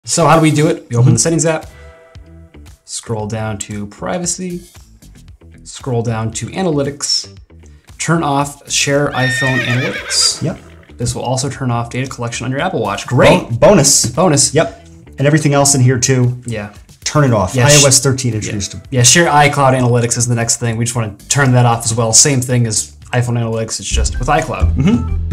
So how do we do it? We open the Settings app, scroll down to Privacy, scroll down to Analytics, turn off Share iPhone Analytics. Yep. This will also turn off data collection on your Apple Watch. Great. Bonus. Yep. And everything else in here too. Yeah. Turn it off. Yeah, iOS 13 introduced them. Yeah, Share iCloud Analytics is the next thing. We just want to turn that off as well. Same thing as iPhone Analytics, it's just with iCloud.